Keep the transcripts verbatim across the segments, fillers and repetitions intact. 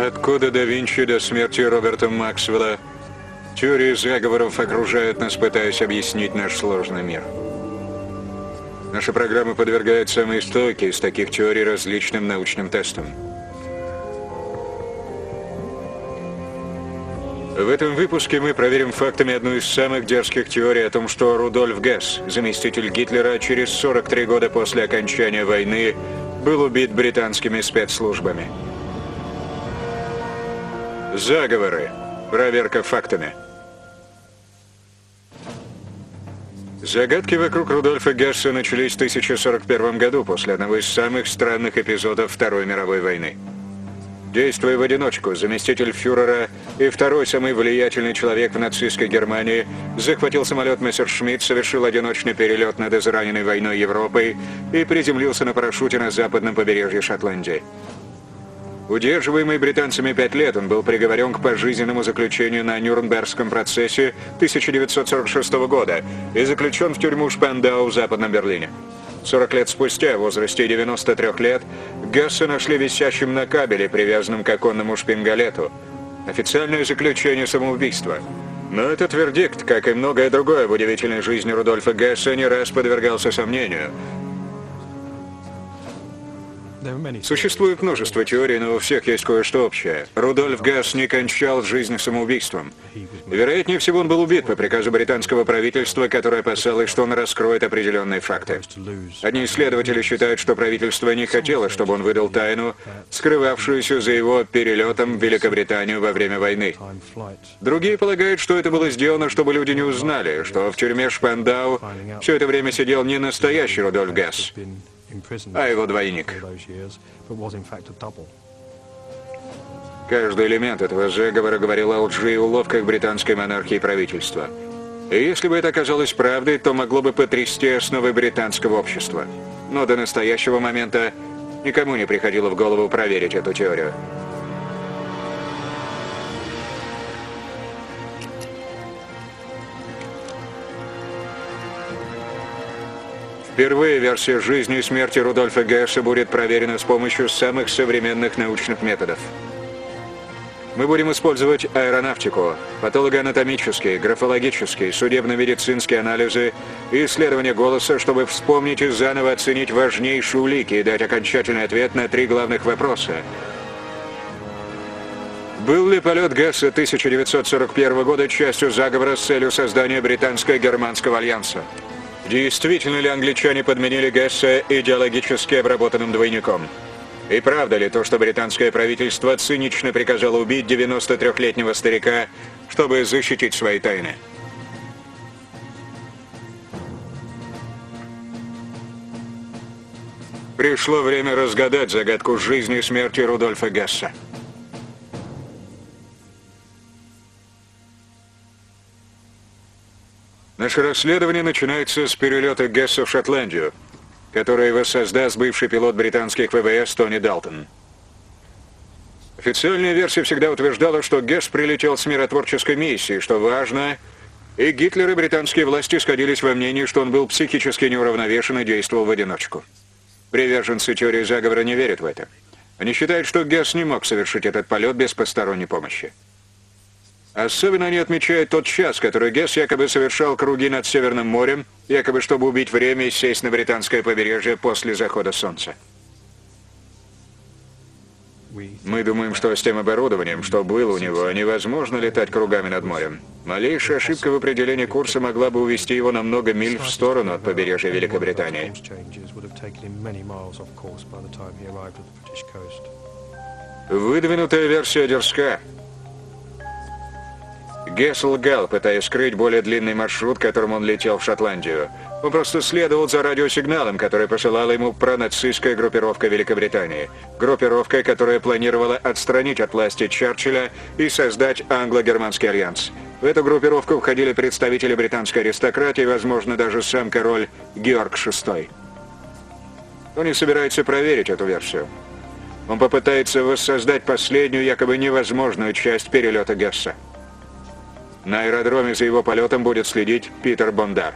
От кода да Винчи до смерти Роберта Максвелла теории заговоров окружают нас, пытаясь объяснить наш сложный мир. Наша программа подвергает самые стойкие из таких теорий различным научным тестам. В этом выпуске мы проверим фактами одну из самых дерзких теорий о том, что Рудольф Гесс, заместитель Гитлера, через сорок три года после окончания войны был убит британскими спецслужбами. Заговоры. Проверка фактами. Загадки вокруг Рудольфа Гесса начались в тысяча сорок первом году, после одного из самых странных эпизодов Второй мировой войны. Действуя в одиночку, заместитель фюрера и второй самый влиятельный человек в нацистской Германии захватил самолет Мессершмитт, совершил одиночный перелет над израненной войной Европой и приземлился на парашюте на западном побережье Шотландии. Удерживаемый британцами пять лет, он был приговорен к пожизненному заключению на Нюрнбергском процессе тысяча девятьсот сорок шестого года и заключен в тюрьму Шпандау в Западном Берлине. сорок лет спустя, в возрасте девяноста трёх лет, Гесса нашли висящим на кабеле, привязанном к оконному шпингалету. Официальное заключение самоубийства. Но этот вердикт, как и многое другое в удивительной жизни Рудольфа Гесса, не раз подвергался сомнению. Существует множество теорий, но у всех есть кое-что общее. Рудольф Гесс не кончал жизнь самоубийством. Вероятнее всего, он был убит по приказу британского правительства, которое опасалось, что он раскроет определенные факты. Одни исследователи считают, что правительство не хотело, чтобы он выдал тайну, скрывавшуюся за его перелетом в Великобританию во время войны. Другие полагают, что это было сделано, чтобы люди не узнали, что в тюрьме Шпандау все это время сидел не настоящий Рудольф Гесс, а его двойник. Каждый элемент этого заговора говорил о лжи и уловках британской монархии и правительства. И если бы это оказалось правдой, то могло бы потрясти основы британского общества. Но до настоящего момента никому не приходило в голову проверить эту теорию. Впервые версия жизни и смерти Рудольфа Гесса будет проверена с помощью самых современных научных методов. Мы будем использовать аэронавтику, патологоанатомические, графологические, судебно-медицинские анализы и исследования голоса, чтобы вспомнить и заново оценить важнейшие улики и дать окончательный ответ на три главных вопроса. Был ли полет Гесса тысяча девятьсот сорок первого года частью заговора с целью создания британско-германского альянса? Действительно ли англичане подменили Гесса идеологически обработанным двойником? И правда ли то, что британское правительство цинично приказало убить девяностотрёхлетнего старика, чтобы защитить свои тайны? Пришло время разгадать загадку жизни и смерти Рудольфа Гесса. Наше расследование начинается с перелета Гесса в Шотландию, который воссоздаст бывший пилот британских ВВС Тони Далтон. Официальная версия всегда утверждала, что Гесс прилетел с миротворческой миссией, что важно, и Гитлер и британские власти сходились во мнении, что он был психически неуравновешен и действовал в одиночку. Приверженцы теории заговора не верят в это. Они считают, что Гесс не мог совершить этот полет без посторонней помощи. Особенно они отмечают тот час, который Гесс якобы совершал круги над Северным морем, якобы чтобы убить время и сесть на британское побережье после захода солнца. Мы думаем, что с тем оборудованием, что было у него, невозможно летать кругами над морем. Малейшая ошибка в определении курса могла бы увести его на много миль в сторону от побережья Великобритании. Выдвинутая версия дерзка. Гесс лгал, пытаясь скрыть более длинный маршрут, которым он летел в Шотландию. Он просто следовал за радиосигналом, который посылала ему пронацистская группировка Великобритании. Группировка, которая планировала отстранить от власти Черчилля и создать англо-германский альянс. В эту группировку входили представители британской аристократии, возможно, даже сам король Георг шестой. Он собирается проверить эту версию. Он попытается воссоздать последнюю, якобы невозможную часть перелета Гесса. На аэродроме за его полетом будет следить Питер Бондар.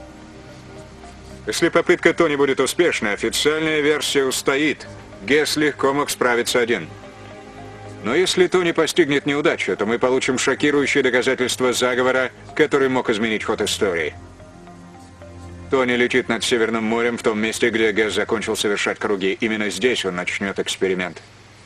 Если попытка Тони будет успешной, официальная версия устоит. Гесс легко мог справиться один. Но если Тони постигнет неудачу, то мы получим шокирующее доказательство заговора, который мог изменить ход истории. Тони летит над Северным морем в том месте, где Гэс закончил совершать круги. Именно здесь он начнет эксперимент.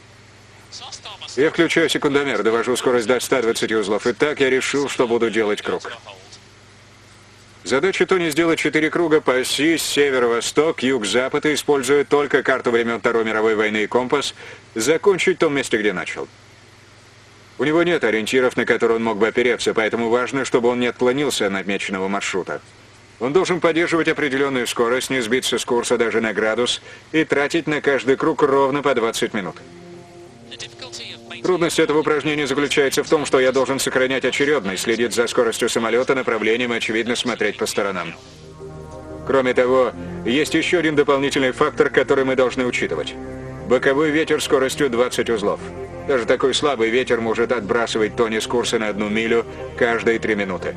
Я включаю секундомер, довожу скорость до ста двадцати узлов. И так я решил, что буду делать круг. Задача Тони сделать четыре круга по оси северо-восток, юг-запад, и, используя только карту времен Второй мировой войны и компас, закончить в том месте, где начал. У него нет ориентиров, на которые он мог бы опереться, поэтому важно, чтобы он не отклонился от намеченного маршрута. Он должен поддерживать определенную скорость, не сбиться с курса даже на градус и тратить на каждый круг ровно по двадцать минут. Трудность этого упражнения заключается в том, что я должен сохранять очередность, следить за скоростью самолета, направлением и, очевидно, смотреть по сторонам. Кроме того, есть еще один дополнительный фактор, который мы должны учитывать. Боковой ветер скоростью двадцать узлов. Даже такой слабый ветер может отбрасывать Тони с курса на одну милю каждые три минуты.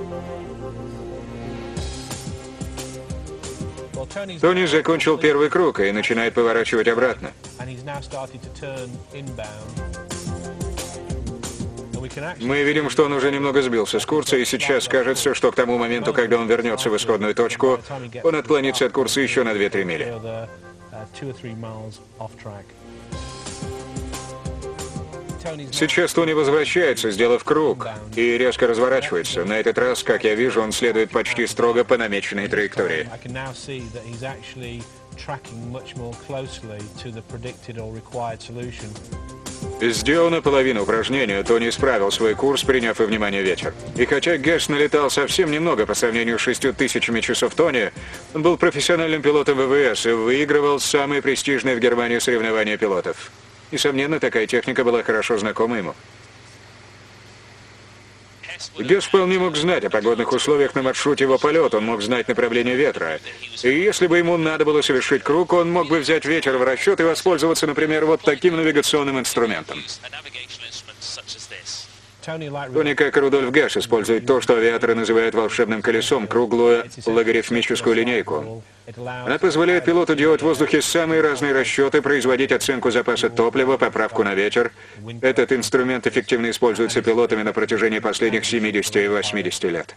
Тони закончил первый круг и начинает поворачивать обратно. Мы видим, что он уже немного сбился с курса, и сейчас кажется, что к тому моменту, когда он вернется в исходную точку, он отклонится от курса еще на две-три мили. Сейчас Тони возвращается, сделав круг, и резко разворачивается. На этот раз, как я вижу, он следует почти строго по намеченной траектории. Сделана половина упражнения, Тони исправил свой курс, приняв во внимание ветер. И хотя Гэс налетал совсем немного по сравнению с шестью тысячами часов Тони, он был профессиональным пилотом ВВС и выигрывал самые престижные в Германии соревнования пилотов. Несомненно, такая техника была хорошо знакома ему. Гэс вполне мог знать о погодных условиях на маршруте его полета, он мог знать направление ветра. И если бы ему надо было совершить круг, он мог бы взять ветер в расчет и воспользоваться, например, вот таким навигационным инструментом. Тони, как и Рудольф Гэс, использует то, что авиаторы называют волшебным колесом, круглую логарифмическую линейку. Она позволяет пилоту делать в воздухе самые разные расчеты, производить оценку запаса топлива, поправку на ветер. Этот инструмент эффективно используется пилотами на протяжении последних семидесяти-восьмидесяти лет.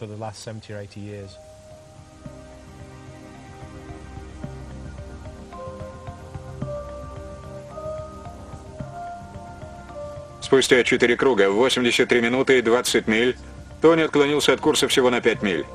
Спустя четыре круга, восемьдесят три минуты и двадцать миль, Тони отклонился от курса всего на пять миль.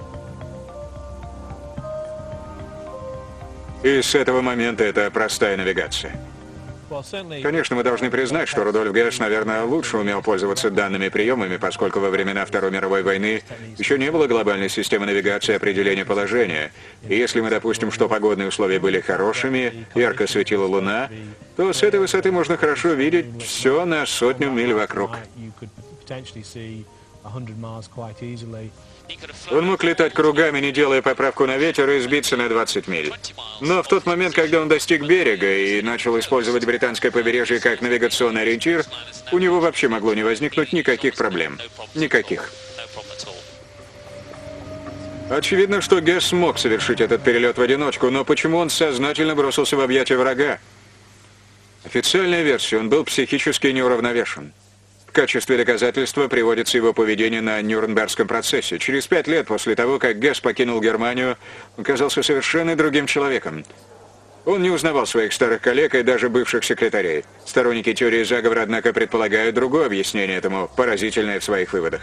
И с этого момента это простая навигация. Конечно, мы должны признать, что Рудольф Гэс, наверное, лучше умел пользоваться данными приемами, поскольку во времена Второй мировой войны еще не было глобальной системы навигации и определения положения. И если мы допустим, что погодные условия были хорошими, ярко светила луна, то с этой высоты можно хорошо видеть все на сотню миль вокруг. Он мог летать кругами, не делая поправку на ветер, и сбиться на двадцать миль. Но в тот момент, когда он достиг берега и начал использовать британское побережье как навигационный ориентир, у него вообще могло не возникнуть никаких проблем. Никаких. Очевидно, что Гэс смог совершить этот перелет в одиночку, но почему он сознательно бросился в объятия врага? Официальная версия, он был психически неуравновешен. В качестве доказательства приводится его поведение на Нюрнбергском процессе. Через пять лет после того, как Гэс покинул Германию, он казался совершенно другим человеком. Он не узнавал своих старых коллег и даже бывших секретарей. Сторонники теории заговора, однако, предполагают другое объяснение этому, поразительное в своих выводах.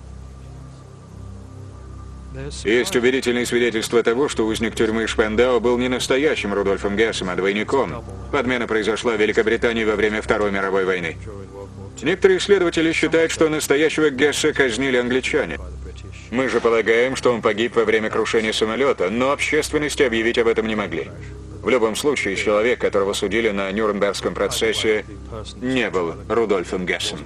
Есть убедительные свидетельства того, что узник тюрьмы Шпандау был не настоящим Рудольфом Гэсом, а двойником. Подмена произошла в Великобритании во время Второй мировой войны. Некоторые исследователи считают, что настоящего Гэса казнили англичане. Мы же полагаем, что он погиб во время крушения самолета, но общественности объявить об этом не могли. В любом случае, человек, которого судили на Нюрнбергском процессе, не был Рудольфом Гэсом.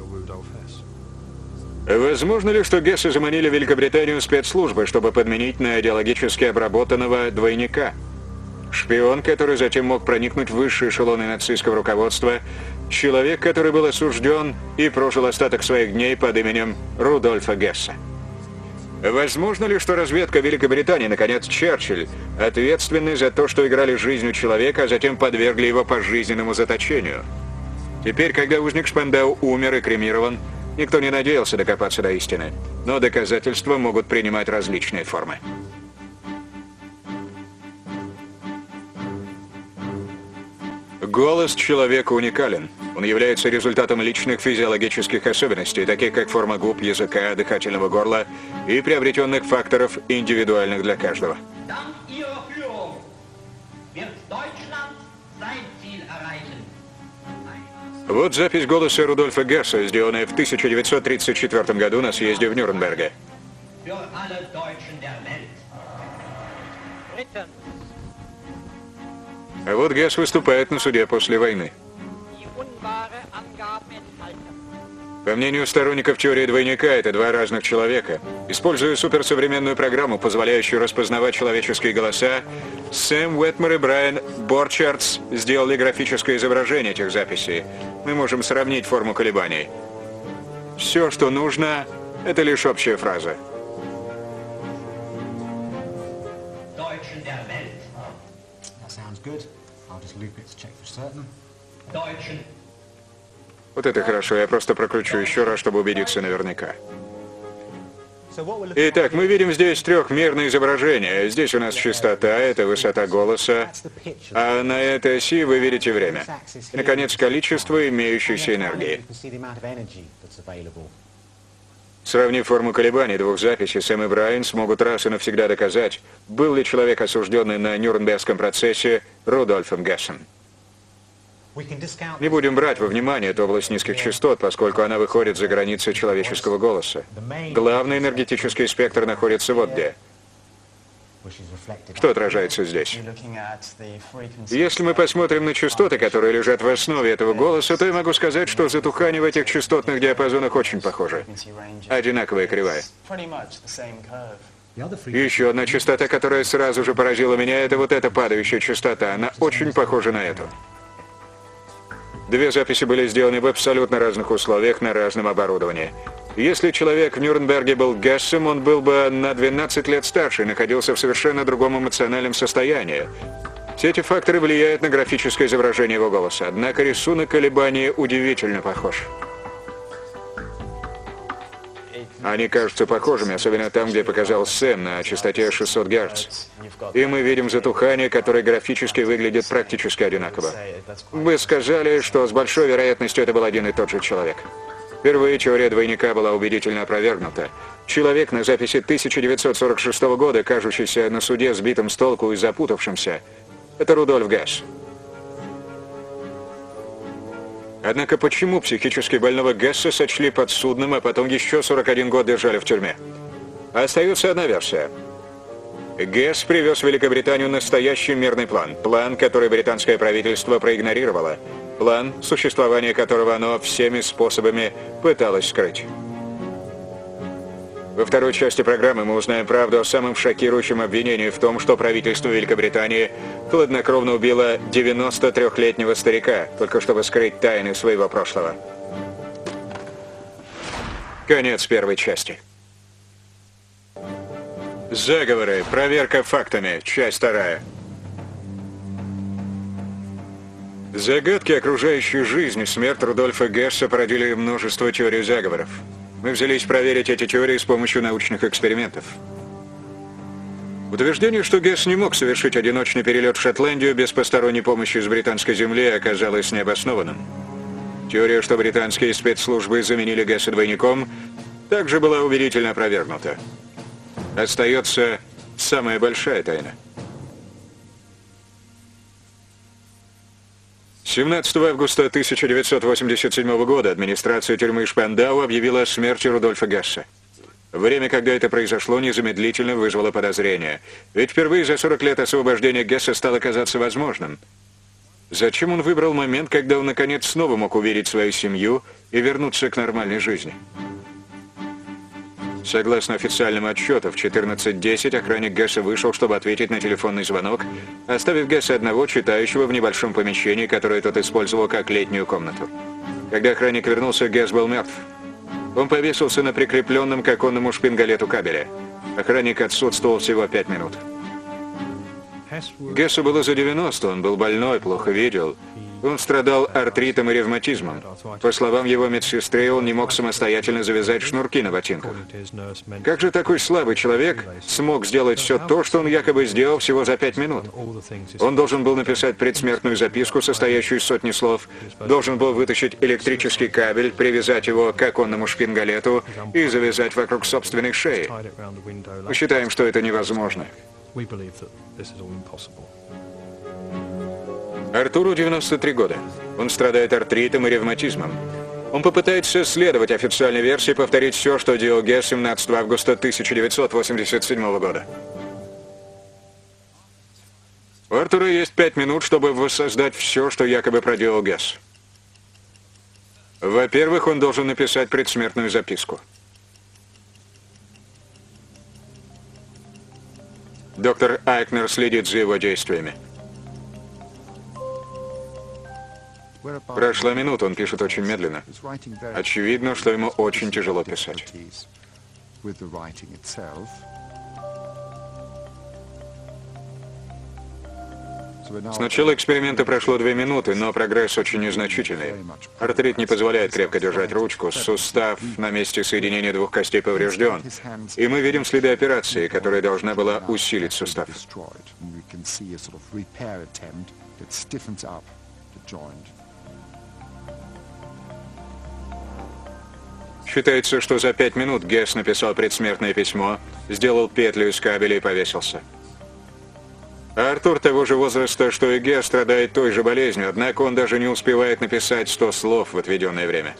Возможно ли, что Гэса заманили в Великобританию спецслужбы, чтобы подменить на идеологически обработанного двойника? Шпион, который затем мог проникнуть в высшие эшелоны нацистского руководства, человек, который был осужден и прожил остаток своих дней под именем Рудольфа Гэса. Возможно ли, что разведка Великобритании, наконец, Черчилль, ответственны за то, что играли жизнью человека, а затем подвергли его пожизненному заточению? Теперь, когда узник Шпандау умер и кремирован, никто не надеялся докопаться до истины. Но доказательства могут принимать различные формы. Голос человека уникален. Он является результатом личных физиологических особенностей, таких как форма губ, языка, дыхательного горла и приобретенных факторов, индивидуальных для каждого. Вот запись голоса Рудольфа Гесса, сделанная в тысяча девятьсот тридцать четвёртом году на съезде в Нюрнберге. А вот Гесс выступает на суде после войны. По мнению сторонников теории двойника, это два разных человека. Используя суперсовременную программу, позволяющую распознавать человеческие голоса, Сэм Уэтмор и Брайан Борчардс сделали графическое изображение этих записей. Мы можем сравнить форму колебаний. Все, что нужно, это лишь общая фраза. Вот это хорошо, я просто прокручу еще раз, чтобы убедиться наверняка. Итак, мы видим здесь трехмерное изображение. Здесь у нас частота, это высота голоса, а на этой оси вы видите время. И, наконец, количество имеющейся энергии. Сравнив форму колебаний двух записей, Сэм и Брайан смогут раз и навсегда доказать, был ли человек, осужденный на Нюрнбергском процессе, Рудольфом Гессом. Не будем брать во внимание эту область низких частот, поскольку она выходит за границы человеческого голоса. Главный энергетический спектр находится вот где. Что отражается здесь? Если мы посмотрим на частоты, которые лежат в основе этого голоса, то я могу сказать, что затухание в этих частотных диапазонах очень похоже. Одинаковая кривая. Еще одна частота, которая сразу же поразила меня, это вот эта падающая частота. Она очень похожа на эту. Две записи были сделаны в абсолютно разных условиях на разном оборудовании. Если человек в Нюрнберге был Гессом, он был бы на двенадцать лет старше и находился в совершенно другом эмоциональном состоянии. Все эти факторы влияют на графическое изображение его голоса, однако рисунок колебания удивительно похож. Они кажутся похожими, особенно там, где показал Сэм на частоте шестьсот герц. И мы видим затухание, которое графически выглядит практически одинаково. Вы сказали, что с большой вероятностью это был один и тот же человек. Впервые теория двойника была убедительно опровергнута. Человек на записи тысяча девятьсот сорок шестого года, кажущийся на суде сбитым с толку и запутавшимся, это Рудольф Гесс. Однако почему психически больного Гесса сочли подсудным, а потом еще сорок один год держали в тюрьме? Остается одна версия. Гесс привез в Великобританию настоящий мирный план. План, который британское правительство проигнорировало. План, существование которого оно всеми способами пыталось скрыть. Во второй части программы мы узнаем правду о самом шокирующем обвинении в том, что правительство Великобритании хладнокровно убило девяностотрёхлетнего старика, только чтобы скрыть тайны своего прошлого. Конец первой части. Заговоры. Проверка фактами. Часть вторая. Загадки окружающей жизни, смерть Рудольфа Гесса породили множество теорий заговоров. Мы взялись проверить эти теории с помощью научных экспериментов. Утверждение, что Гесс не мог совершить одиночный перелет в Шотландию без посторонней помощи с британской земли, оказалось необоснованным. Теория, что британские спецслужбы заменили Гесса двойником, также была убедительно опровергнута. Остается самая большая тайна. семнадцатого августа тысяча девятьсот восемьдесят седьмого года администрация тюрьмы Шпандау объявила о смерти Рудольфа Гесса. Время, когда это произошло, незамедлительно вызвало подозрения. Ведь впервые за сорок лет освобождение Гесса стало казаться возможным. Зачем он выбрал момент, когда он наконец снова мог увидеть свою семью и вернуться к нормальной жизни? Согласно официальному отчету, в четырнадцать десять охранник Гесса вышел, чтобы ответить на телефонный звонок, оставив Гесса одного, читающего в небольшом помещении, которое тот использовал как летнюю комнату. Когда охранник вернулся, Гесс был мертв. Он повесился на прикрепленном к оконному шпингалету кабеле. Охранник отсутствовал всего пять минут. Гессу было за девяносто, он был больной, плохо видел. Он страдал артритом и ревматизмом. По словам его медсестры, он не мог самостоятельно завязать шнурки на ботинках. Как же такой слабый человек смог сделать все то, что он якобы сделал всего за пять минут? Он должен был написать предсмертную записку, состоящую из сотни слов, должен был вытащить электрический кабель, привязать его к оконному шпингалету и завязать вокруг собственной шеи. Мы считаем, что это невозможно. Артуру девяносто три года. Он страдает артритом и ревматизмом. Он попытается следовать официальной версии и повторить все, что делал Гесс семнадцатого августа тысяча девятьсот восемьдесят седьмого года. У Артура есть пять минут, чтобы воссоздать все, что якобы проделал Гесс. Во-первых, он должен написать предсмертную записку. Доктор Айкнер следит за его действиями. Прошла минута, он пишет очень медленно. Очевидно, что ему очень тяжело писать. С начала эксперимента прошло две минуты, но прогресс очень незначительный. Артрит не позволяет крепко держать ручку, сустав на месте соединения двух костей поврежден. И мы видим следы операции, которая должна была усилить сустав. Считается, что за пять минут Гесс написал предсмертное письмо, сделал петлю из кабеля и повесился. А Артур того же возраста, что и Гесс, страдает той же болезнью, однако он даже не успевает написать сто слов в отведенное время.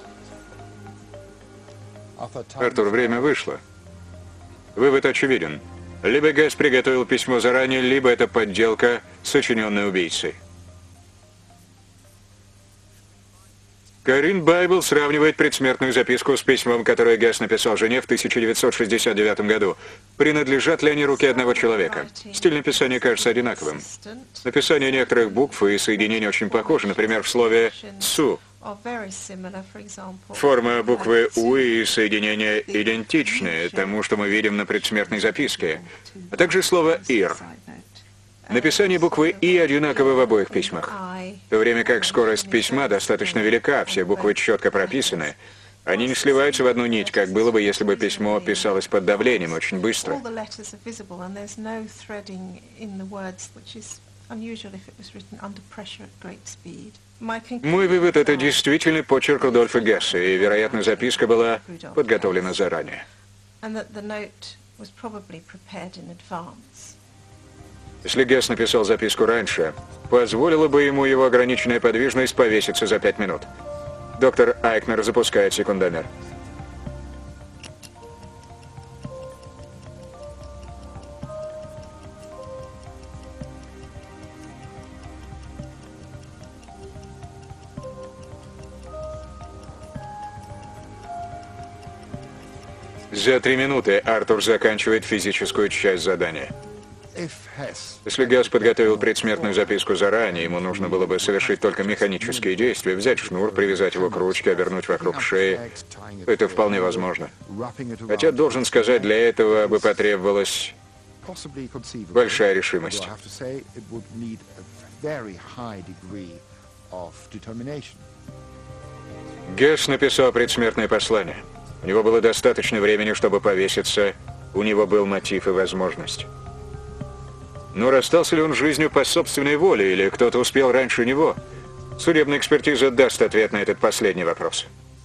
Артур, время вышло. Вывод очевиден. Либо Гесс приготовил письмо заранее, либо это подделка, сочиненная убийцей. Карин Байбл сравнивает предсмертную записку с письмом, которое Гесс написал жене в тысяча девятьсот шестьдесят девятом году. Принадлежат ли они руке одного человека? Стиль написания кажется одинаковым. Написание некоторых букв и соединений очень похожи, например, в слове «су». Форма буквы «у» и соединения идентичны тому, что мы видим на предсмертной записке, а также слово «ир». Написание буквы «и» одинаково в обоих письмах, в то время как скорость письма достаточно велика, все буквы четко прописаны. Они не сливаются в одну нить, как было бы, если бы письмо писалось под давлением очень быстро. Мой вывод — это действительно почерк Рудольфа Гесса, и, вероятно, записка была подготовлена заранее. Если Гесс написал записку раньше, позволила бы ему его ограниченная подвижность повеситься за пять минут. Доктор Айкнер запускает секундомер. За три минуты Артур заканчивает физическую часть задания. Если Гесс подготовил предсмертную записку заранее, ему нужно было бы совершить только механические действия, взять шнур, привязать его к ручке, обернуть вокруг шеи. Это вполне возможно. Хотя, должен сказать, для этого бы потребовалась большая решимость. Гесс написал предсмертное послание. У него было достаточно времени, чтобы повеситься. У него был мотив и возможность. Но расстался ли он с жизнью по собственной воле, или кто-то успел раньше него? Судебная экспертиза даст ответ на этот последний вопрос.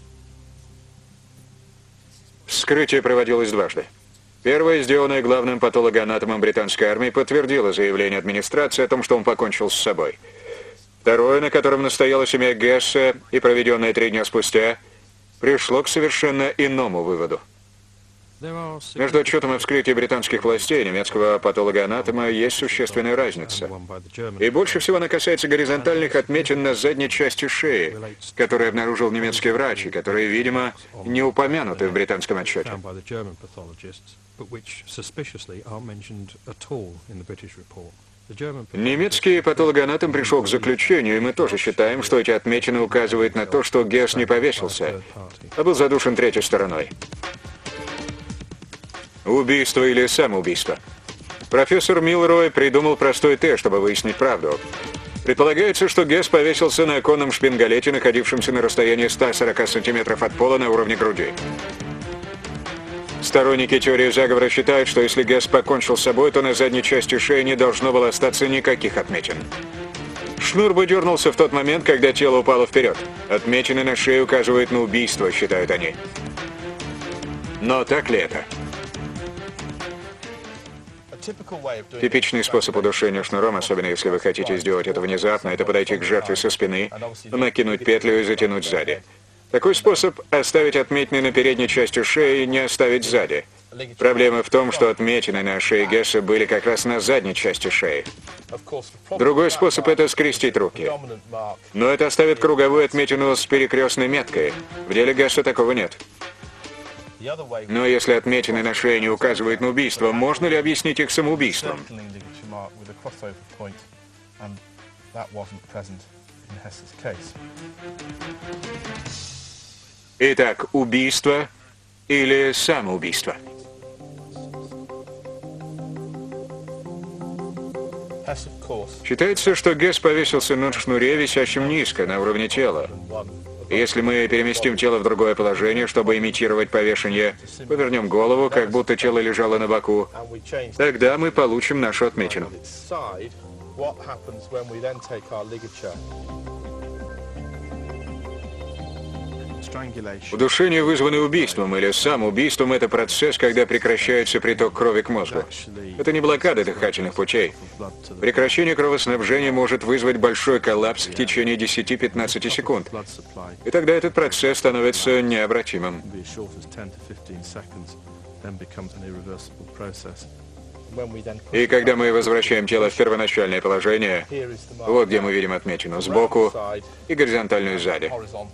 Вскрытие проводилось дважды. Первое, сделанное главным патологоанатомом британской армии, подтвердило заявление администрации о том, что он покончил с собой. Второе, на котором настояла семья Гесса, и проведенное три дня спустя, пришло к совершенно иному выводу. Между отчетом о вскрытии британских властей и немецкого патологоанатома есть существенная разница. И больше всего она касается горизонтальных отметин на задней части шеи, которые обнаружил немецкий врач, и которые, видимо, не упомянуты в британском отчете. Немецкий патологоанатом пришел к заключению, и мы тоже считаем, что эти отметины указывают на то, что Гесс не повесился, а был задушен третьей стороной. Убийство или самоубийство? Профессор Милрой придумал простой тест, чтобы выяснить правду. Предполагается, что Гесс повесился на оконном шпингалете, находившемся на расстоянии ста сорока сантиметров от пола на уровне груди. Сторонники теории заговора считают, что если Гесс покончил с собой, то на задней части шеи не должно было остаться никаких отметин. Шнур бы дернулся в тот момент, когда тело упало вперед. Отметины на шее указывают на убийство, считают они. Но так ли это? Типичный способ удушения шнуром, особенно если вы хотите сделать это внезапно, это подойти к жертве со спины, накинуть петлю и затянуть сзади. Такой способ – оставить отметины на передней части шеи и не оставить сзади. Проблема в том, что отметины на шее Гесса были как раз на задней части шеи. Другой способ – это скрестить руки. Но это оставит круговую отметину с перекрестной меткой. В деле Гесса такого нет. Но если отметины на шее не указывают на убийство, можно ли объяснить их самоубийством? Итак, убийство или самоубийство? Считается, что Гесс повесился на шнуре, висящем низко, на уровне тела. Если мы переместим тело в другое положение, чтобы имитировать повешение, повернем голову, как будто тело лежало на боку, тогда мы получим нашу отметину. Удушение, вызванное убийством или самоубийством, это процесс, когда прекращается приток крови к мозгу. Это не блокада дыхательных путей. Прекращение кровоснабжения может вызвать большой коллапс в течение десяти-пятнадцати секунд. И тогда этот процесс становится необратимым. И когда мы возвращаем тело в первоначальное положение, вот где мы видим отметину, сбоку и горизонтальную сзади.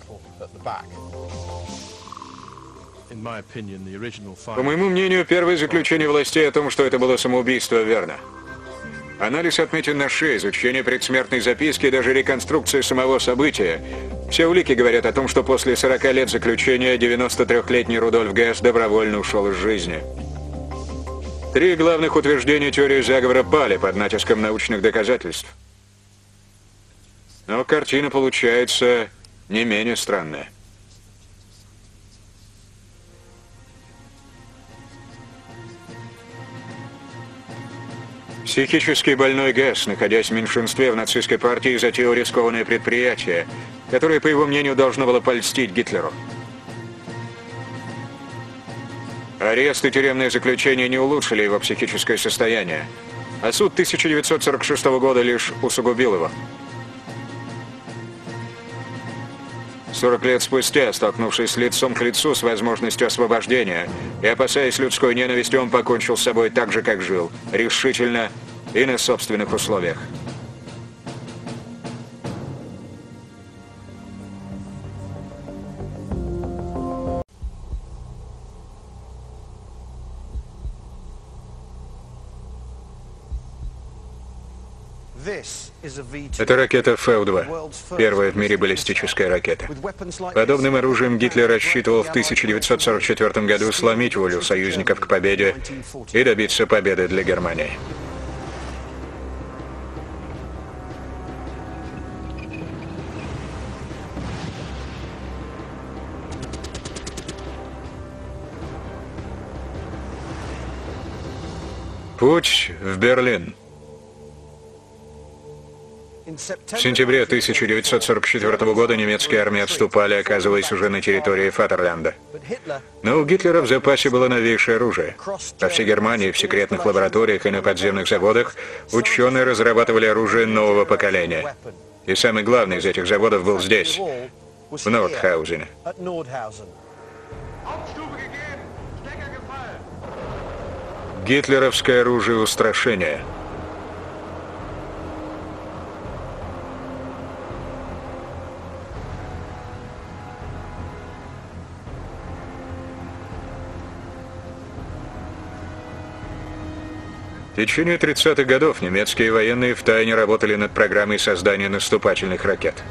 По моему мнению, первое заключение властей о том, что это было самоубийство, верно. Анализ отметин на шее, изучение предсмертной записки и даже реконструкция самого события. Все улики говорят о том, что после сорока лет заключения девяностотрёхлетний Рудольф Гесс добровольно ушел из жизни. Три главных утверждения теории заговора пали под натиском научных доказательств. Но картина получается не менее странная. Психически больной Гесс, находясь в меньшинстве в нацистской партии, затеял рискованное предприятие, которое, по его мнению, должно было польстить Гитлеру. Арест и тюремное заключение не улучшили его психическое состояние, а суд тысяча девятьсот сорок шестого года лишь усугубил его. сорок лет спустя, столкнувшись лицом к лицу с возможностью освобождения и опасаясь людской ненависти, он покончил с собой так же, как жил, решительно и на собственных условиях. Это ракета Фау два, первая в мире баллистическая ракета. Подобным оружием Гитлер рассчитывал в тысяча девятьсот сорок четвёртом году сломить волю союзников к победе и добиться победы для Германии. Путь в Берлин. В сентябре тысяча девятьсот сорок четвёртого года немецкие армии отступали, оказываясь уже на территории Фатерленда. Но у Гитлера в запасе было новейшее оружие. По всей Германии, в секретных лабораториях и на подземных заводах ученые разрабатывали оружие нового поколения. И самый главный из этих заводов был здесь, в Нордхаузене. Гитлеровское оружие устрашения. В течение тридцатых годов немецкие военные втайне работали над программой создания наступательных ракет.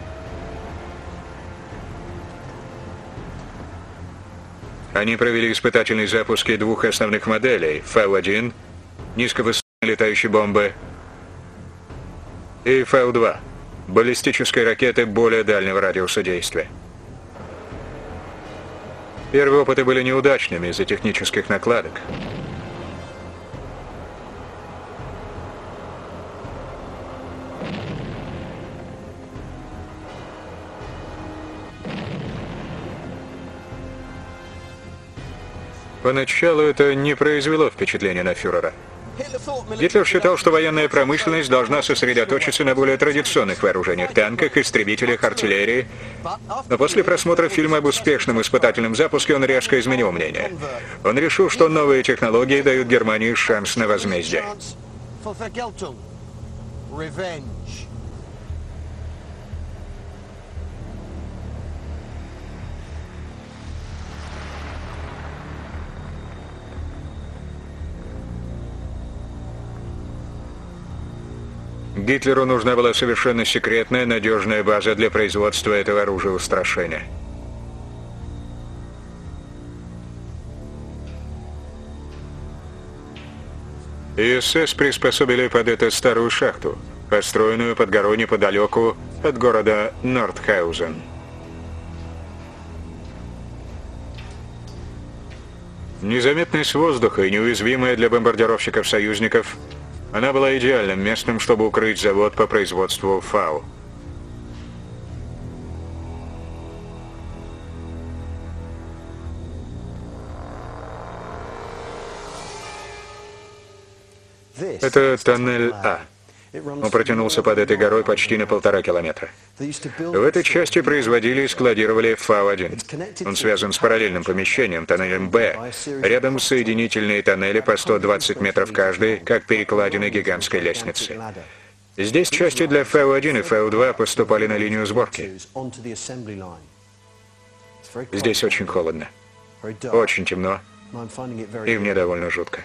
Они провели испытательные запуски двух основных моделей Фау один, низковысокой летающей бомбы, и Фау два – баллистической ракеты более дальнего радиуса действия. Первые опыты были неудачными из-за технических накладок. Поначалу это не произвело впечатления на фюрера. Гитлер считал, что военная промышленность должна сосредоточиться на более традиционных вооружениях, танках, истребителях, артиллерии. Но после просмотра фильма об успешном испытательном запуске он резко изменил мнение. Он решил, что новые технологии дают Германии шанс на возмездие. Гитлеру нужна была совершенно секретная, надежная база для производства этого оружия устрашения. СС приспособили под это старую шахту, построенную под горой неподалеку от города Нордхаузен. Незаметная с воздуха и неуязвимая для бомбардировщиков союзников, она была идеальным местом, чтобы укрыть завод по производству Фау. Это тоннель А. Он протянулся под этой горой почти на полтора километра. В этой части производили и складировали Фау один. Он связан с параллельным помещением, тоннелем Б. Рядом соединительные тоннели по сто двадцать метров каждый, как перекладины гигантской лестницы. Здесь части для Фау один и Фау два поступали на линию сборки. Здесь очень холодно, очень темно, и мне довольно жутко.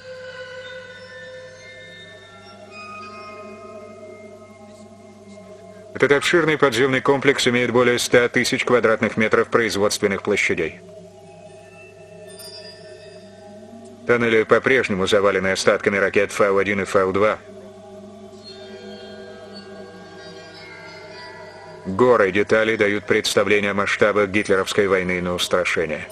Этот обширный подземный комплекс имеет более ста тысяч квадратных метров производственных площадей. Тоннели по-прежнему завалены остатками ракет Фау один и Фау два. Горы деталей дают представление о масштабах гитлеровской войны на устрашение.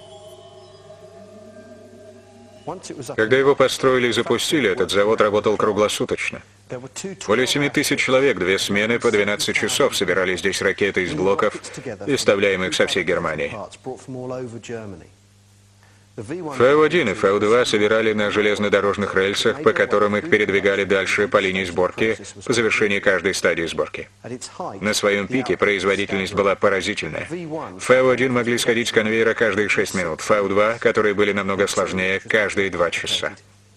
Когда его построили и запустили, этот завод работал круглосуточно. Более семи тысяч человек, две смены по двенадцать часов собирали здесь ракеты из блоков, доставляемых со всей Германии. Фау один и Фау два собирали на железнодорожных рельсах, по которым их передвигали дальше по линии сборки по завершении каждой стадии сборки. На своем пике производительность была поразительная. Фау один могли сходить с конвейера каждые шесть минут, Фау два, которые были намного сложнее, каждые два часа.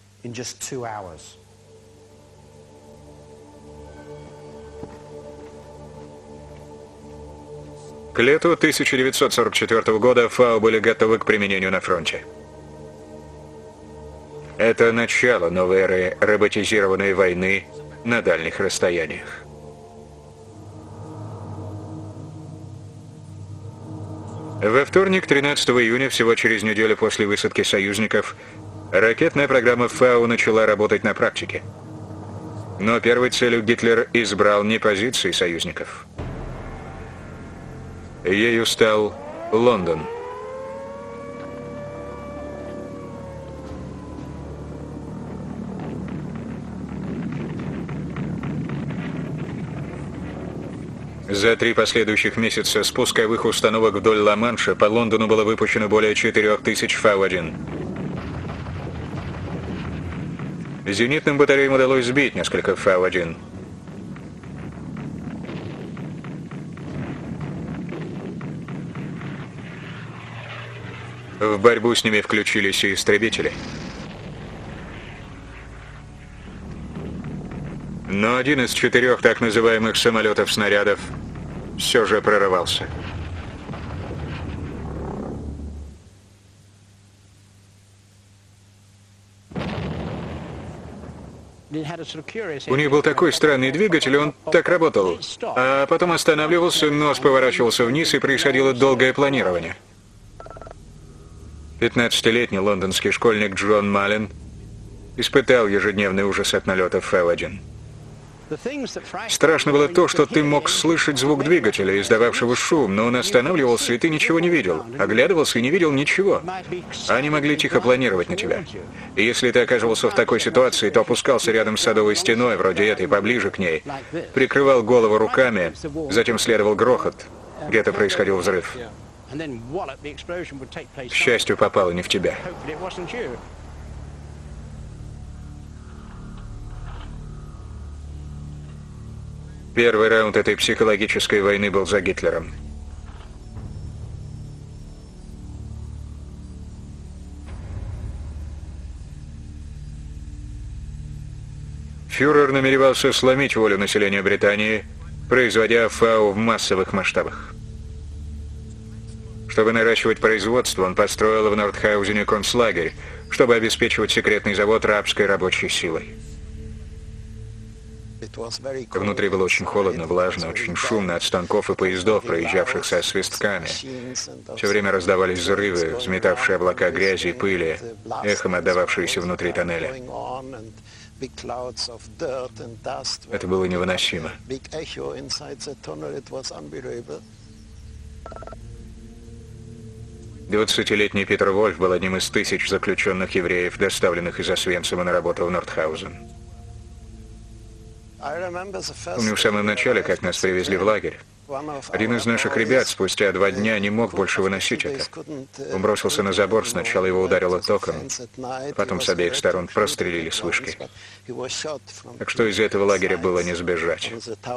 К лету тысяча девятьсот сорок четвёртого года Фау были готовы к применению на фронте. Это начало новой эры роботизированной войны на дальних расстояниях. Во вторник, тринадцатого июня, всего через неделю после высадки союзников, ракетная программа Фау начала работать на практике. Но первой целью Гитлер избрал не позиции союзников. Ею стал Лондон. За три последующих месяца спусковых установок вдоль Ла-Манша по Лондону было выпущено более четырёх тысяч Фау один. Зенитным батареям удалось сбить несколько Фау один. В борьбу с ними включились и истребители. Но один из четырех так называемых самолетов-снарядов все же прорывался. У них был такой странный двигатель, он так работал, а потом останавливался, нос поворачивался вниз, и происходило долгое планирование. пятнадцатилетний лондонский школьник Джон Маллен испытал ежедневный ужас от налетов Фау один. Страшно было то, что ты мог слышать звук двигателя, издававшего шум, но он останавливался, и ты ничего не видел. Оглядывался и не видел ничего. Они могли тихо планировать на тебя. И если ты оказывался в такой ситуации, то опускался рядом с садовой стеной, вроде этой, поближе к ней, прикрывал голову руками, затем следовал грохот. Где-то происходил взрыв. К счастью, попало не в тебя. Первый раунд этой психологической войны был за Гитлером. Фюрер намеревался сломить волю населения Британии, производя ФАУ в массовых масштабах. Чтобы наращивать производство, он построил в Нордхаузене концлагерь, чтобы обеспечивать секретный завод рабской рабочей силой. Внутри было очень холодно, влажно, очень шумно от станков и поездов, проезжавших со свистками. Все время раздавались взрывы, взметавшие облака грязи и пыли, эхом отдававшиеся внутри тоннеля. Это было невыносимо. Двадцатилетний Питер Вольф был одним из тысяч заключенных евреев, доставленных из Освенцима на работу в Нордхаузен. Помню в самом начале, как нас привезли в лагерь. Один из наших ребят спустя два дня не мог больше выносить это. Он бросился на забор, сначала его ударило током, потом с обеих сторон прострелили с вышки. Так что из этого лагеря было не сбежать.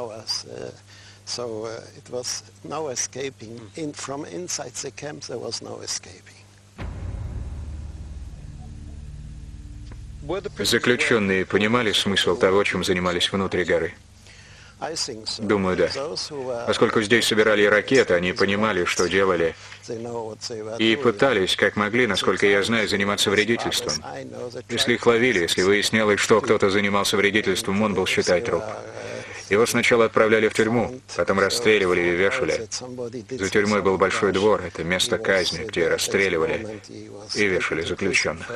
Заключенные понимали смысл того, чем занимались внутри горы? Думаю, да. Поскольку здесь собирали ракеты, они понимали, что делали, и пытались, как могли, насколько я знаю, заниматься вредительством. Если их ловили, если выяснялось, что кто-то занимался вредительством, он был, считай, труп. Его сначала отправляли в тюрьму, потом расстреливали и вешали. За тюрьмой был большой двор, это место казни, где расстреливали и вешали заключенных.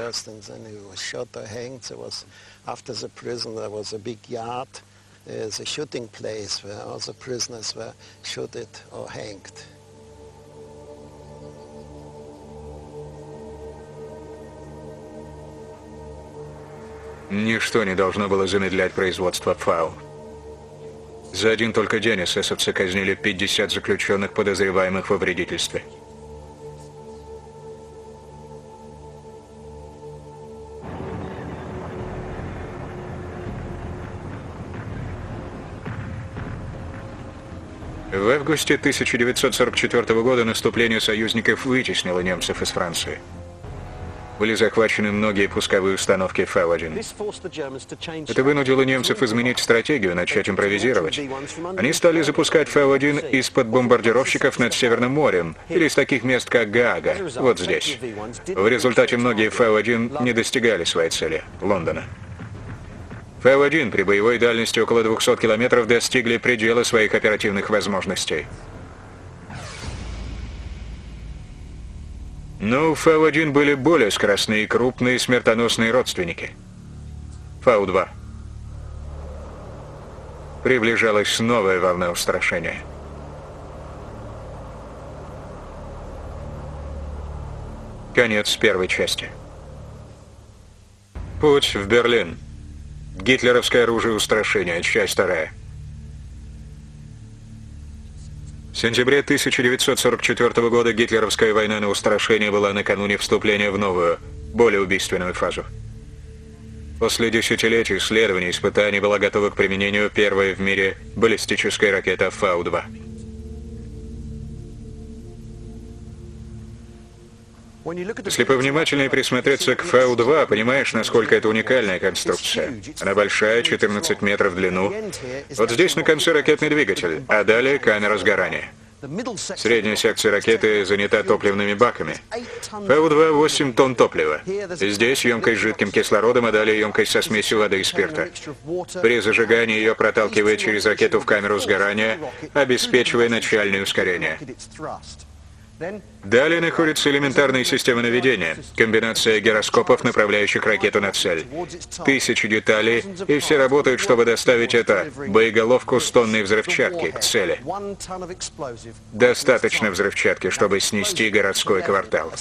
Ничто не должно было замедлять производство ФАУ. За один только день эсэсовцы казнили пятьдесят заключенных, подозреваемых во вредительстве. В августе тысяча девятьсот сорок четвёртого года наступление союзников вытеснило немцев из Франции. Были захвачены многие пусковые установки Фау один. Это вынудило немцев изменить стратегию, начать импровизировать. Они стали запускать Фау один из-под бомбардировщиков над Северным морем, или из таких мест, как Гаага, вот здесь. В результате многие Фау один не достигали своей цели — Лондона. Фау один при боевой дальности около двухсот километров достигли предела своих оперативных возможностей. Но у Фау один были более скоростные и крупные смертоносные родственники. Фау два. Приближалась новая волна устрашения. Конец первой части. Путь в Берлин. Гитлеровское оружие устрашения. Часть вторая. В сентябре тысяча девятьсот сорок четвёртого года гитлеровская война на устрашение была накануне вступления в новую, более убийственную фазу. После десятилетий исследований и испытаний была готова к применению первая в мире баллистическая ракета Фау два. Если повнимательнее присмотреться к Фау два, понимаешь, насколько это уникальная конструкция. Она большая, четырнадцать метров в длину. Вот здесь на конце ракетный двигатель, а далее камера сгорания. Средняя секция ракеты занята топливными баками. Фау два — восемь тонн топлива. Здесь емкость с жидким кислородом, а далее емкость со смесью воды и спирта. При зажигании ее проталкивает через ракету в камеру сгорания, обеспечивая начальное ускорение. Далее находится элементарная система наведения, комбинация гироскопов, направляющих ракету на цель. Тысячи деталей, и все работают, чтобы доставить это, боеголовку с тонной взрывчатки, к цели. Достаточно взрывчатки, чтобы снести городской квартал.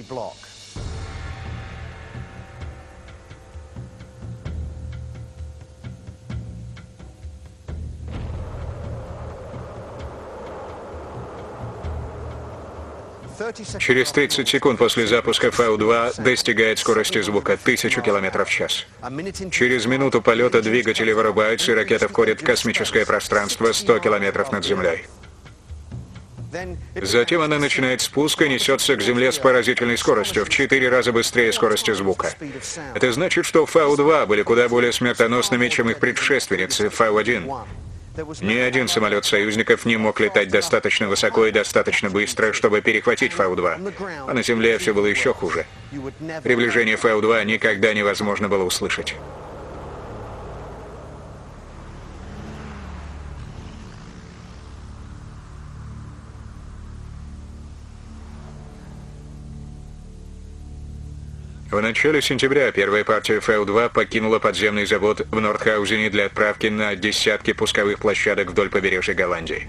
Через тридцать секунд после запуска Фау два достигает скорости звука тысячу километров в час. Через минуту полета двигатели вырубаются, и ракета входит в космическое пространство сто километров над Землей. Затем она начинает спуск и несется к Земле с поразительной скоростью, в четыре раза быстрее скорости звука. Это значит, что Фау два были куда более смертоносными, чем их предшественницы Фау один. Ни один самолет союзников не мог летать достаточно высоко и достаточно быстро, чтобы перехватить Фау два. А на Земле все было еще хуже. Приближение Фау два никогда невозможно было услышать. В начале сентября первая партия Фау два покинула подземный завод в Нордхаузене для отправки на десятки пусковых площадок вдоль побережья Голландии.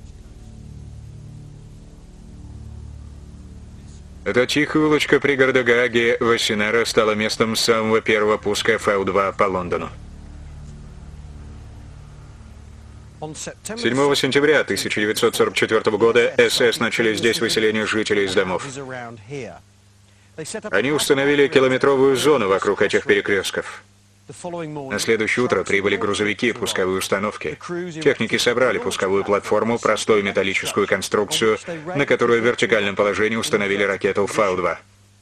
Эта тихая улочка пригорода Гааги Вассинара стала местом самого первого пуска Фау два по Лондону. седьмого сентября тысяча девятьсот сорок четвёртого года СС начали здесь выселение жителей из домов. Они установили километровую зону вокруг этих перекрестков. На следующее утро прибыли грузовики и пусковые установки. Техники собрали пусковую платформу, простую металлическую конструкцию, на которую в вертикальном положении установили ракету Фау два.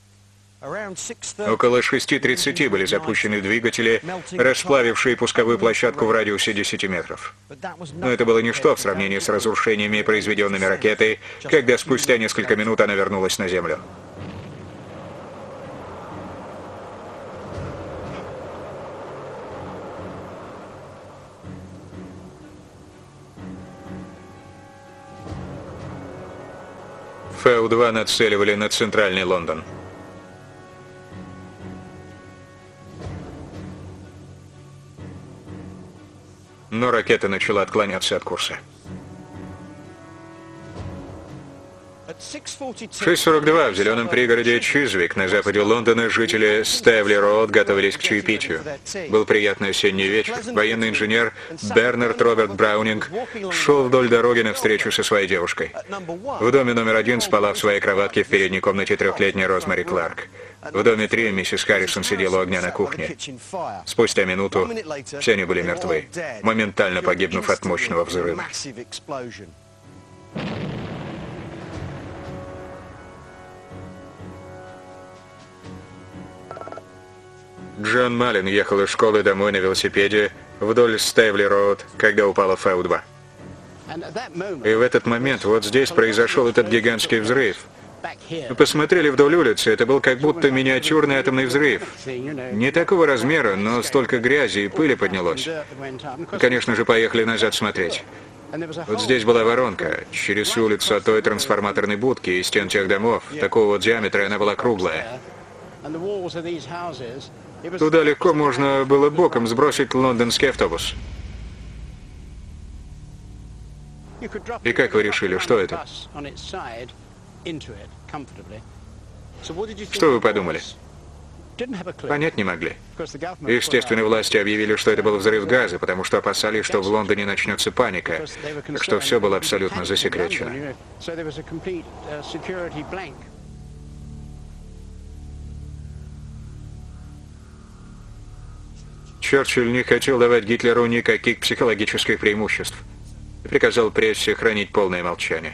Около шести тридцати были запущены двигатели, расплавившие пусковую площадку в радиусе десяти метров. Но это было ничто в сравнении с разрушениями, произведенными ракетой, когда спустя несколько минут она вернулась на Землю. Фау два нацеливали на центральный Лондон. Но ракета начала отклоняться от курса. В шесть сорок два в зеленом пригороде Чизвик на западе Лондона жители Стевли-Роуд готовились к чаепитию. Был приятный осенний вечер. Военный инженер Бернард Роберт Браунинг шел вдоль дороги навстречу со своей девушкой. В доме номер один спала в своей кроватке в передней комнате трехлетняя Розмари Кларк. В доме три миссис Харрисон сидела у огня на кухне. Спустя минуту все они были мертвы, моментально погибнув от мощного взрыва. Джон Маллин ехал из школы домой на велосипеде вдоль Стевли-Роуд, когда упала Фау два. И в этот момент вот здесь произошел этот гигантский взрыв. Мы посмотрели вдоль улицы, это был как будто миниатюрный атомный взрыв. Не такого размера, но столько грязи и пыли поднялось. Мы, конечно же, поехали назад смотреть. Вот здесь была воронка, через всю улицу от той трансформаторной будки и стен тех домов, такого вот диаметра, она была круглая. Туда легко можно было боком сбросить лондонский автобус. И как вы решили, что это? Что вы подумали? Понять не могли. Естественно, власти объявили, что это был взрыв газа, потому что опасались, что в Лондоне начнется паника, так что все было абсолютно засекречено. Черчилль не хотел давать Гитлеру никаких психологических преимуществ и приказал прессе хранить полное молчание.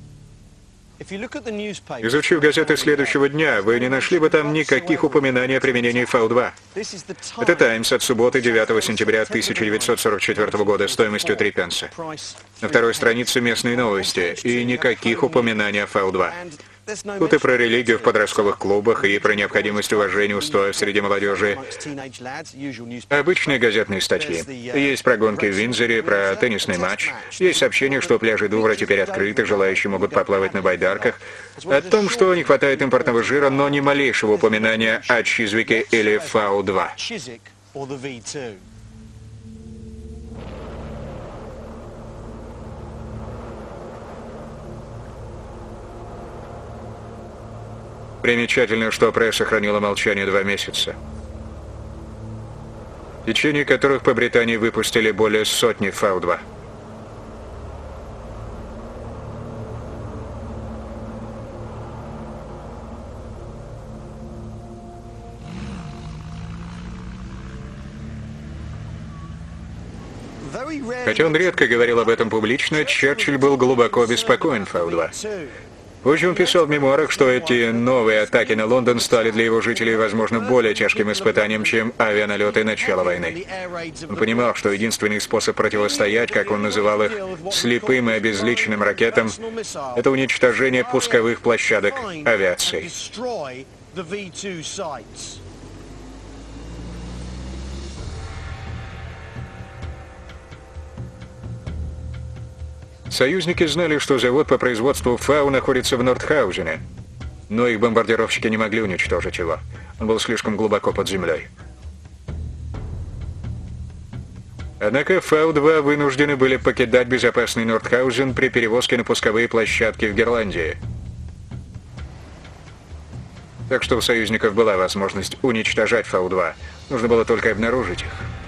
Изучив газеты следующего дня, вы не нашли бы там никаких упоминаний о применении Фау два. Это «Таймс» от субботы девятого сентября тысяча девятьсот сорок четвёртого года стоимостью три пенса. На второй странице местные новости и никаких упоминаний о Фау два. Тут и про религию в подростковых клубах, и про необходимость уважения устоев среди молодежи. Обычные газетные статьи. Есть про гонки в Виндзоре, про теннисный матч. Есть сообщение, что пляжи Дувра теперь открыты, желающие могут поплавать на байдарках. О том, что не хватает импортного жира, но ни малейшего упоминания о Чизвике или Фау два. Примечательно, что пресса хранила молчание два месяца, в течение которых по Британии выпустили более сотни Фау два. Хотя он редко говорил об этом публично, Черчилль был глубоко обеспокоен Фау два. Позже он писал в мемуарах, что эти новые атаки на Лондон стали для его жителей, возможно, более тяжким испытанием, чем авианалеты начала войны. Он понимал, что единственный способ противостоять, как он называл их, слепым и обезличенным ракетам, это уничтожение пусковых площадок авиации. Союзники знали, что завод по производству Фау находится в Нортхаузене, но их бомбардировщики не могли уничтожить его. Он был слишком глубоко под землей. Однако Фау два вынуждены были покидать безопасный Нортхаузен при перевозке на пусковые площадки в Герландии. Так что у союзников была возможность уничтожать Фау два. Нужно было только обнаружить их.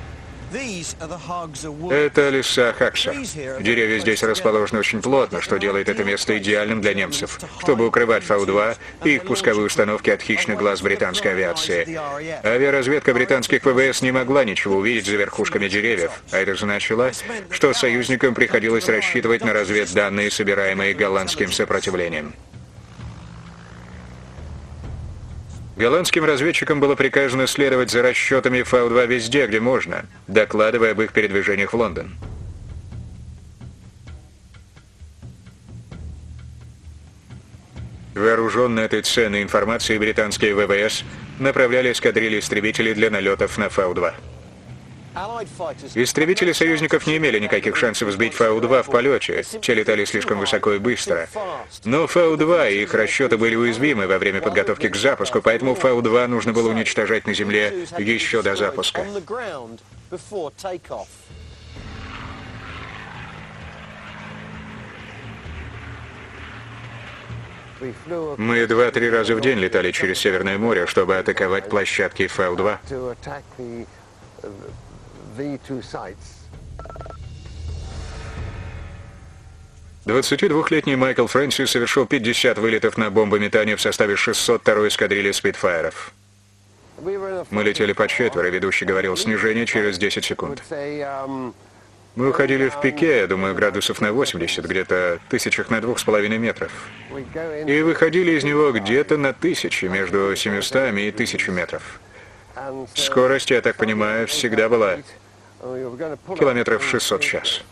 Это леса Хакса. Деревья здесь расположены очень плотно, что делает это место идеальным для немцев, чтобы укрывать Фау два и их пусковые установки от хищных глаз британской авиации. Авиаразведка британских ВВС не могла ничего увидеть за верхушками деревьев, а это значило, что союзникам приходилось рассчитывать на разведданные, собираемые голландским сопротивлением. Голландским разведчикам было приказано следовать за расчетами Фау два везде, где можно, докладывая об их передвижениях в Лондон. Вооруженные этой ценной информацией, британские ВВС направляли эскадрильи истребителей для налетов на Фау два. Истребители союзников не имели никаких шансов сбить Фау два в полете, те летали слишком высоко и быстро. Но Фау два и их расчеты были уязвимы во время подготовки к запуску, поэтому Фау два нужно было уничтожать на земле еще до запуска. Мы два-три раза в день летали через Северное море, чтобы атаковать площадки Фау два. двадцатидвухлетний Майкл Фрэнсис совершил пятьдесят вылетов на бомбометание в составе шестьсот второй эскадрильи спитфайров. Мы летели по четверо, ведущий говорил снижение через десять секунд. Мы уходили в пике, я думаю, градусов на восемьдесят, где-то тысячах на двух с половиной метров. И выходили из него где-то на тысячи, между семьюстами и тысячу метров. Скорость, я так понимаю, всегда была километров шестьсот в час.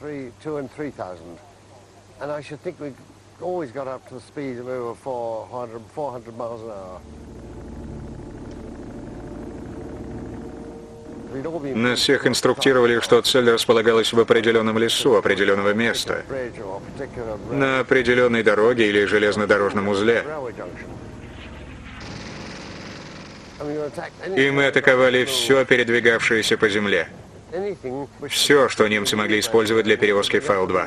Нас всех инструктировали, что цель располагалась в определенном лесу, определенного места, на определенной дороге или железнодорожном узле. И мы атаковали все, передвигавшееся по земле. Все, что немцы могли использовать для перевозки Фау два.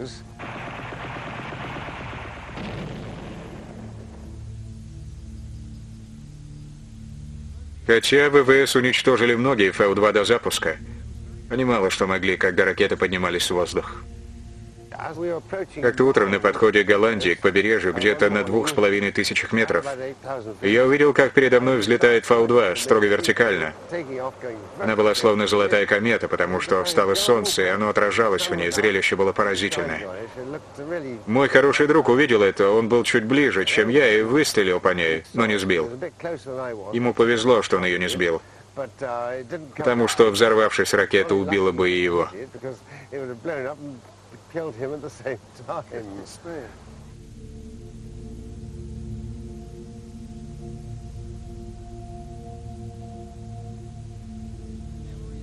Хотя ВВС уничтожили многие Фау два до запуска, они мало что могли, когда ракеты поднимались в воздух. Как-то утром на подходе к Голландии, к побережью, где-то на двух с половиной тысячах метров, я увидел, как передо мной взлетает Фау два, строго вертикально. Она была словно золотая комета, потому что встало солнце, и оно отражалось в ней, зрелище было поразительное. Мой хороший друг увидел это, он был чуть ближе, чем я, и выстрелил по ней, но не сбил. Ему повезло, что он ее не сбил, потому что, взорвавшись, ракета убила бы и его.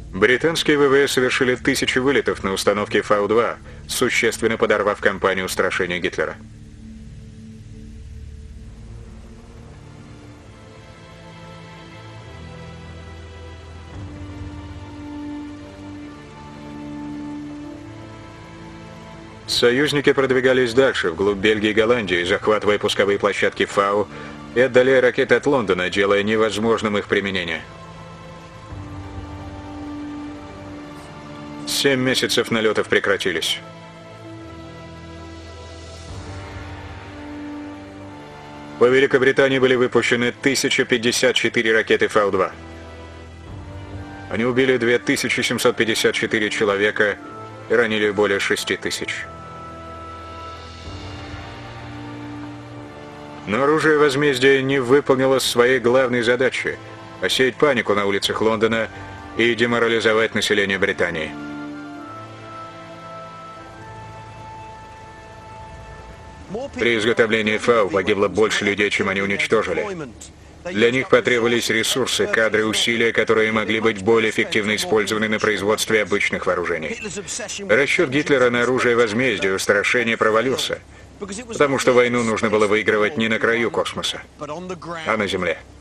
Британские ВВС совершили тысячи вылетов на установке Фау два, существенно подорвав кампанию устрашения Гитлера. Союзники продвигались дальше, вглубь Бельгии и Голландии, захватывая пусковые площадки Фау и отдаляя ракеты от Лондона, делая невозможным их применение. Семь месяцев налетов прекратились. По Великобритании были выпущены тысяча пятьдесят четыре ракеты Фау два. Они убили две тысячи семьсот пятьдесят четыре человека и ранили более шести тысяч. Но оружие возмездия не выполнило своей главной задачи – посеять панику на улицах Лондона и деморализовать население Британии. При изготовлении Фау погибло больше людей, чем они уничтожили. Для них потребовались ресурсы, кадры, усилия, которые могли быть более эффективно использованы на производстве обычных вооружений. Расчет Гитлера на оружие возмездия и устрашение провалился, потому что войну нужно было выигрывать не на краю космоса, а на Земле.